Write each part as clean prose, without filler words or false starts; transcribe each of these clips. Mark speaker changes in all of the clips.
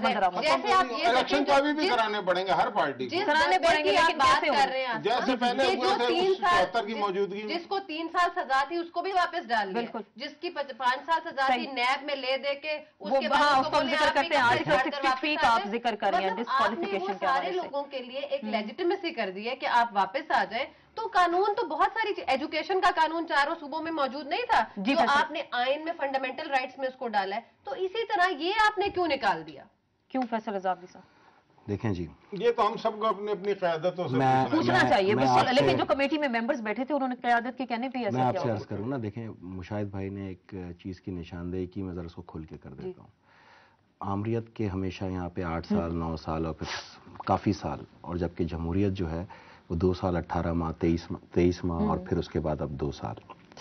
Speaker 1: जैसे आप ये
Speaker 2: इलेक्शन तो अभी भी कराने पड़ेंगे हर पार्टी को,
Speaker 1: कराने पड़ेंगे, लेकिन बात कर रहे हैं
Speaker 2: जैसे पहले हुए थे 73 की मौजूदगी में।
Speaker 1: जिसको 3 साल सजा थी उसको भी वापस डाल दिया, जिसकी 5 साल सजा थी नैब में ले दे के उसके बाद उसको जिक्र करते हैं आर्टिकल 63 का आप जिक्र कर रहे हैं डिस्क्वालिफिकेशन के सारे लोगों के लिए एक लेजिटिमेसी कर दी है कि आप वापस आ जाए। तो कानून तो बहुत सारी, एजुकेशन का कानून चारों सूबों में मौजूद नहीं था जो आपने आइन में फंडामेंटल राइट्स में उसको डाला है, तो इसी तरह ये आपने क्यों निकाल दिया? क्यों फैसल रज़ावी साहब?
Speaker 3: देखें जी,
Speaker 2: ये तो हम सबको अपनी अपनी क़यादतों से
Speaker 1: पूछना चाहिए, लेकिन जो कमेटी में मेंबर्स बैठे थे उन्होंने क़यादत के कहने पे ऐसा
Speaker 3: मैं आपसे अर्ज करूं ना, देखें मुशाहिद भाई ने एक चीज की निशानदेही की, मैं जरा उसको खुल के कर देता हूँ। आमरीत के हमेशा यहाँ पे 8 साल 9 साल और फिर काफी साल, और जबकि जमहूरियत जो है वो 2 साल 18 माह 23 माह और फिर उसके बाद अब 2 साल।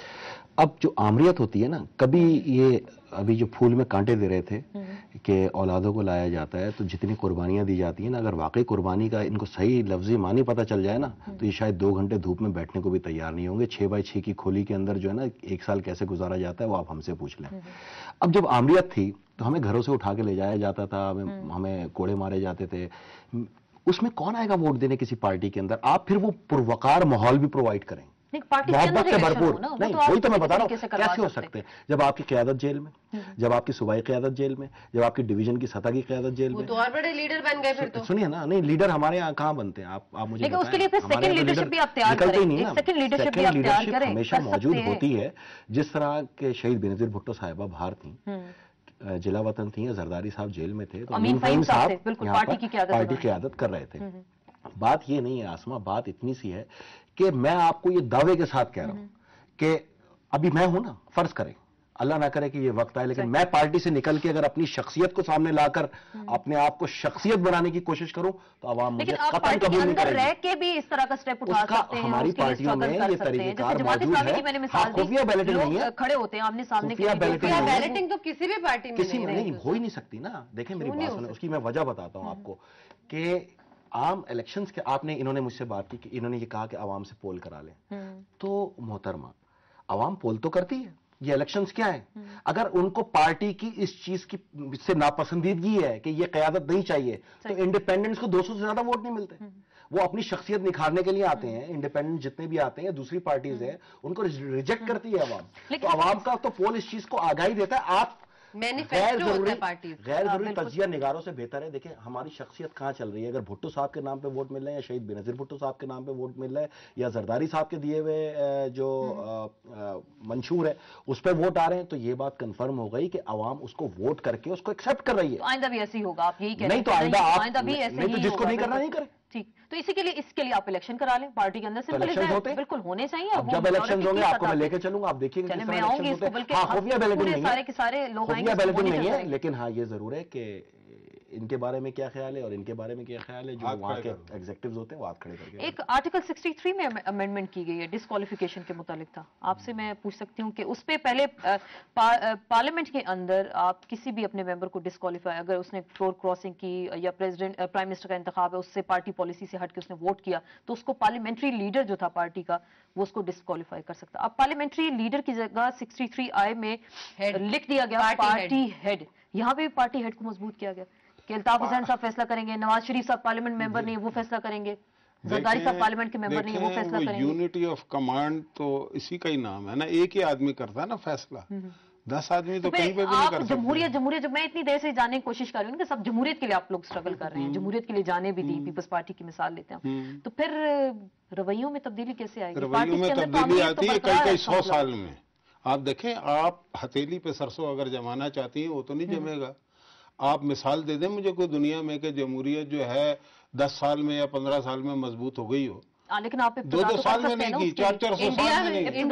Speaker 3: अब जो आमरीत होती है ना, कभी ये अभी जो फूल में कांटे दे रहे थे कि औलादों को लाया जाता है, तो जितनी कुर्बानियां दी जाती हैं ना, अगर वाकई कुर्बानी का इनको सही लफ्जी मानी पता चल जाए ना, तो ये शायद 2 घंटे धूप में बैठने को भी तैयार नहीं होंगे। 6x6 की खोली के अंदर जो है ना 1 साल कैसे गुजारा जाता है वो आप हमसे पूछ लें। अब जब आमरीत थी तो हमें घरों से उठा के ले जाया जाता था, हमें कोड़े मारे जाते थे। उसमें कौन आएगा वोट देने किसी पार्टी के अंदर? आप फिर वो पुरवकार माहौल भी प्रोवाइड करें, मोहब्बत से भरपूर। नहीं, वही तो मैं बता रहा हूँ, कैसे हो सकते हैं जब आपकी क़यादत जेल में, जब आपकी सूबाई क़यादत जेल में, जब आपकी डिवीजन की सतह की क़यादत जेल में।
Speaker 1: तो और बड़े लीडर बन गए फिर तो।
Speaker 3: सुनिए ना, नहीं लीडर हमारे यहाँ कहाँ बनते हैं, आप मुझे
Speaker 1: लेकिन उसके लिए फिर सेकंड लीडरशिप भी आप तैयार करें, सेकंड लीडरशिप भी आप तैयार करें,
Speaker 3: हमेशा मौजूद होती है। जिस तरह के शहीद बेनज़ीर भुट्टो साहिबा बाहर थी, जिला वतन थी, जरदारी साहब जेल में थे, तो अमीन फ़हीम साहब पार्टी की क़यादत कर रहे थे। बात ये नहीं है आसमा, बात इतनी सी है कि मैं आपको ये दावे के साथ कह रहा हूं कि अभी मैं हूं ना, फर्ज करें अल्लाह ना करे कि ये वक्त आए, लेकिन मैं पार्टी से निकल के अगर अपनी शख्सियत को सामने लाकर अपने आप को शख्सियत बनाने की कोशिश करूं तो आवाम मुझे कतई कबूल नहीं करेगी।
Speaker 1: रह के भी इस तरह का स्टेप उठा सकते हैं,
Speaker 3: हमारी पार्टियों में ये तरीकेकार मौजूद है। खुफिया बैलेटिंग नहीं है,
Speaker 1: खड़े होते हैं आमने सामने। बैलेटिंग तो किसी भी पार्टी में
Speaker 3: नहीं हो ही नहीं सकती ना। देखें मेरी बात सुने, उसकी मैं वजह बताता हूं आपको कि आम इलेक्शंस के आपने, इन्होंने मुझसे बात की कि इन्होंने ये कहा कि आवाम से पोल करा लें, तो मोहतरमा आवाम पोल तो करती है, ये इलेक्शंस क्या है? अगर उनको पार्टी की इस चीज की से नापसंदीदगी है कि ये क़यादत नहीं चाहिए, तो इंडिपेंडेंट्स को 200 से ज्यादा वोट नहीं मिलते। वो अपनी शख्सियत निखारने के लिए आते हैं, इंडिपेंडेंट जितने भी आते हैं, दूसरी पार्टीज है उनको रिजेक्ट करती है आवाम। तो आवाम का तो पोल इस चीज को आगाही देता है। आप गैर जरूरी तजिया निगारों से बेहतर है। देखिए हमारी शख्सियत कहाँ चल रही है। अगर भुट्टो साहब के नाम पे वोट मिल रहे हैं, या शहीद बेनज़ीर भुट्टो साहब के नाम पे वोट मिल रहा है, या जरदारी साहब के दिए हुए जो मंशूर है उस पर वोट आ रहे हैं, तो ये बात कंफर्म हो गई कि आवाम उसको वोट करके उसको एक्सेप्ट कर रही है।
Speaker 1: तो आइंदा भी ऐसे ही होगा, आप यही कह रहे हैं?
Speaker 3: नहीं तो आइंदा भी ऐसे ही, जिसको नहीं करना नहीं करे।
Speaker 1: ठीक, तो इसके लिए आप इलेक्शन करा लें पार्टी के अंदर, बिल्कुल होने चाहिए।
Speaker 3: अब जब इलेक्शन होंगे आपको मैं लेके चलूंगा, आप देखिएंगे।
Speaker 1: मैं आऊंगी इसको, बल्कि
Speaker 3: खुफिया बैलेटिंग नहीं है,
Speaker 1: सारे के सारे लोग
Speaker 3: खुफिया बैलेटिंग नहीं है, लेकिन हाँ ये जरूर है कि इनके बारे में क्या ख्याल है और इनके बारे में क्या ख्याल है, जो वहाँ के एग्जीक्यूटिव्स होते हैं वो हाथ खड़े करके।
Speaker 1: एक आर्टिकल 63 में अमेंडमेंट की गई है, डिस्क्वालिफिकेशन के मुतालिक था। आपसे मैं पूछ सकती हूँ कि उस पर पहले पार्लियामेंट के अंदर आप किसी भी अपने मेंबर को डिस्क्वालीफाई, अगर उसने फ्लोर क्रॉसिंग की या प्रेसिडेंट प्राइम मिनिस्टर का इंतखाब है उससे पार्टी पॉलिसी से हट के उसने वोट किया, तो उसको पार्लियामेंट्री लीडर जो था पार्टी का वो उसको डिस्क्वालीफाई कर सकता। अब पार्लियामेंट्री लीडर की जगह 63I में लिख दिया गया पार्टी हेड। यहाँ पे भी पार्टी हेड को मजबूत किया गया कि अल्ताफ हुसैन साहब फैसला करेंगे, नवाज शरीफ साहब पार्लियामेंट मेंबर नहीं है वो फैसला करेंगे, जरदारी साहब पार्लियामेंट के मेंबर नहीं है वो फैसला करेंगे।
Speaker 2: यूनिटी ऑफ कमांड तो इसी का ही नाम है ना, एक ही आदमी करता है ना फैसला, 10 आदमी तो कहीं पे भी नहीं कर सकते।
Speaker 1: जमहूरियत जब मैं इतनी देर से जानने की कोशिश कर रही हूँ कि सब जमहूरियत के लिए आप लोग स्ट्रगल कर रहे हैं, जमहूरियत के लिए जाने भी दी, पीपल्स पार्टी की मिसाल लेते हैं, तो फिर रवैयों में तब्दीली कैसे आएगी?
Speaker 2: रवैयों में तब्दीली आती है कई 100 साल में। आप देखें, आप हथेली पे सरसों अगर जमाना चाहती हैं वो तो नहीं जमेगा। आप मिसाल दे दें मुझे कोई दुनिया में कि जमहूरियत जो है 10 साल में या 15 साल में मजबूत हो गई हो।
Speaker 1: लेकिन आप
Speaker 2: 2-2 साल में नहीं की, 400-400 साल में नहीं की।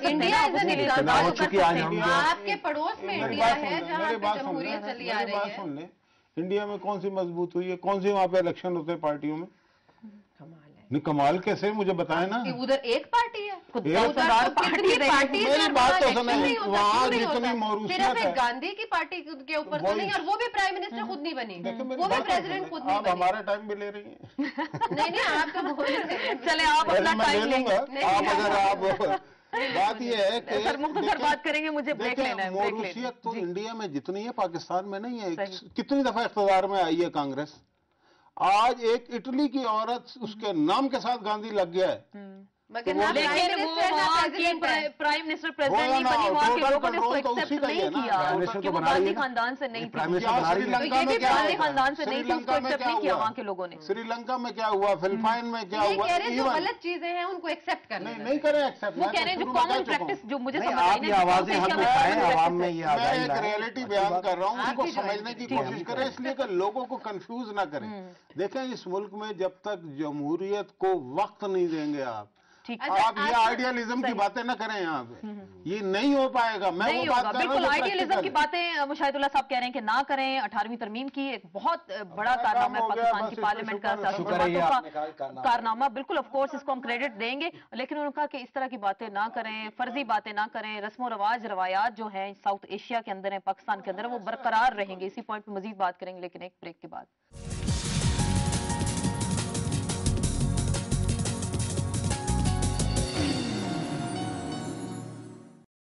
Speaker 1: आपके पड़ोस में इंडिया है जहाँ पे जमहूरियत चली आ रही है।
Speaker 2: सुन लें, इंडिया में कौन सी मजबूत हुई है, कौन सी वहाँ पे इलेक्शन होते हैं पार्टियों में? नहीं कमाल कैसे, मुझे बताएं ना।
Speaker 1: उधर एक पार्टी है,
Speaker 2: मेरी बात तो सुने, वहाँ जितनी मौरूसियत है
Speaker 1: गांधी की पार्टी के ऊपर तो नहीं, और वो भी प्राइम मिनिस्टर खुद नहीं बनी, वो भी प्रेसिडेंट खुद नहीं
Speaker 2: बनी। आप हमारा टाइम भी ले रही हैं।
Speaker 1: नहीं आप तो चले, आप अपना टाइम लेंगे।
Speaker 2: आप अगर आप बात ये है कि
Speaker 1: सर मुख्तसर बात करेंगे, मुझे ब्रेक लेना है, ब्रेक लेना है।
Speaker 2: मौरूसियत तो
Speaker 1: जी।
Speaker 2: इंडिया में जितनी है पाकिस्तान में नहीं है।
Speaker 1: सही।
Speaker 2: कितनी दफा इख्तियार में आई है कांग्रेस। आज एक इटली की औरत उसके नाम के साथ गांधी लग गया है।
Speaker 4: मगर
Speaker 2: तो
Speaker 4: ना
Speaker 2: वो-
Speaker 4: प्राइम
Speaker 1: लेकिन वो
Speaker 4: मिनिस्टर ना
Speaker 1: वहाँ की
Speaker 4: प्रेसिडेंट है।
Speaker 1: प्राइम मिनिस्टर प्रेसिडेंट नहीं
Speaker 2: ना,
Speaker 1: बनी, वहाँ के
Speaker 2: टोटल
Speaker 1: लोगों ने उसको
Speaker 2: कंट्रोल तो
Speaker 1: एक्सेप्ट
Speaker 2: उसी का ही
Speaker 1: नहीं
Speaker 2: है ना।
Speaker 1: किया,
Speaker 3: प्राइम मिनिस्टर
Speaker 1: क्योंकि
Speaker 3: तो
Speaker 1: वो
Speaker 3: बना रही
Speaker 1: गांधी
Speaker 3: है ना।
Speaker 1: खानदान से नहीं
Speaker 3: प्राइम
Speaker 1: थी।
Speaker 3: मिनिस्टर
Speaker 2: क्या
Speaker 3: बना रही है ना।
Speaker 2: श्रीलंका
Speaker 1: ये भी
Speaker 2: में क्या
Speaker 1: गांधी
Speaker 2: हुआ?
Speaker 1: खानदान से नहीं थी, उसको
Speaker 2: श्रीलंका में
Speaker 1: एक्सेप्ट
Speaker 2: क्या
Speaker 1: नहीं किया
Speaker 2: हुआ?
Speaker 1: वहाँ के लोगों ने।
Speaker 2: श्रीलंका में क्या हुआ? फिलिपाइन में क्या
Speaker 4: ये
Speaker 2: हुआ?
Speaker 4: कह रहे हैं जो
Speaker 2: Even-
Speaker 4: गलत चीजें हैं उनको एक्सेप्ट कर
Speaker 2: नहीं
Speaker 4: लेना
Speaker 2: नहीं करें एक्सेप्ट।
Speaker 1: वो कह रहे हैं जो कॉमन प्रैक्टिस जो मुझे
Speaker 3: नहीं,
Speaker 1: समझ आई
Speaker 3: आप ये आवाजें हम उठाएं, आवाम में ये
Speaker 2: मैं
Speaker 3: आगाही
Speaker 2: एक
Speaker 3: लाएं।
Speaker 2: रियलिटी बयान कर रहा हूँ,
Speaker 4: आप
Speaker 2: उनको
Speaker 4: भी join
Speaker 2: समझने की
Speaker 4: करें।
Speaker 2: कोशिश करें, इसलिए कि लोगों को कंफ्यूज ना करें। देखें, इस मुल्क में जब तक जमहूरियत को वक्त नहीं देंगे आप,
Speaker 1: ठीक
Speaker 4: अच्छा,
Speaker 2: आप ये
Speaker 4: आप-
Speaker 2: आइडियलिज्म की बातें ना करें यहाँ पे। ये नहीं हो पाएगा। मैं
Speaker 1: नहीं
Speaker 2: वो बात
Speaker 1: होगा,
Speaker 2: कर रहा हूँ
Speaker 1: बिल्कुल
Speaker 2: जो
Speaker 1: आइडियलिज्म की
Speaker 2: practical है।
Speaker 1: बातें मुशाहिदुल्लाह साहब कह रहे हैं कि ना करें। 18वीं तरमीम की एक बहुत बड़ा कारनामा है
Speaker 2: हो गया,
Speaker 1: पाकिस्तान
Speaker 2: बस
Speaker 1: की
Speaker 2: इस पे
Speaker 1: पार्लियामेंट का,
Speaker 2: शुक्र है,
Speaker 1: सियासी
Speaker 3: शुक्र है ये
Speaker 1: जमातों
Speaker 3: आपने कहा
Speaker 1: का
Speaker 3: कारनामा।
Speaker 1: कारनामा। बिल्कुल ऑफ कोर्स इसको हम क्रेडिट देंगे, लेकिन उन्होंने कहा कि इस तरह की बातें ना करें, फर्जी बातें ना करें। रस्म रवाज रवायात जो है साउथ एशिया के अंदर है, पाकिस्तान के अंदर है, वो बरकरार रहेंगे। इसी पॉइंट पर मजीद बात करेंगे, लेकिन एक ब्रेक के बाद।